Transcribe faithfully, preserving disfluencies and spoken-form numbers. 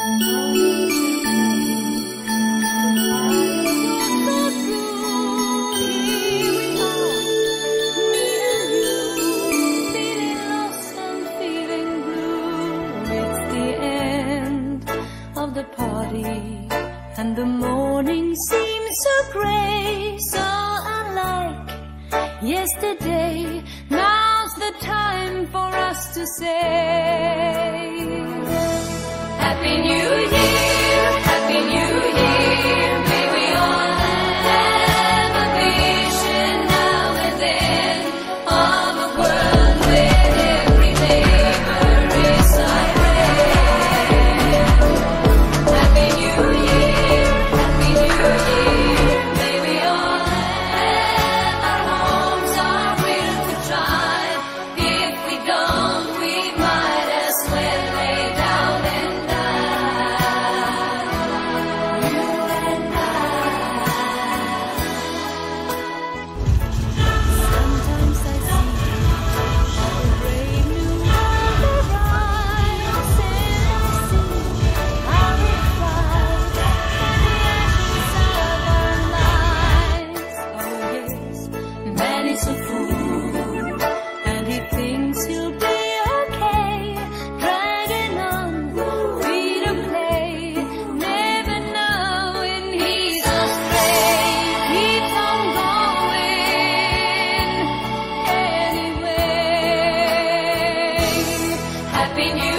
The party and the morning seems so grey, so unlike yesterday. Now's the time for us to say Happy New Year, Happy New Year. May we all have a vision now and then of a world where every neighbor is irate. Happy New Year.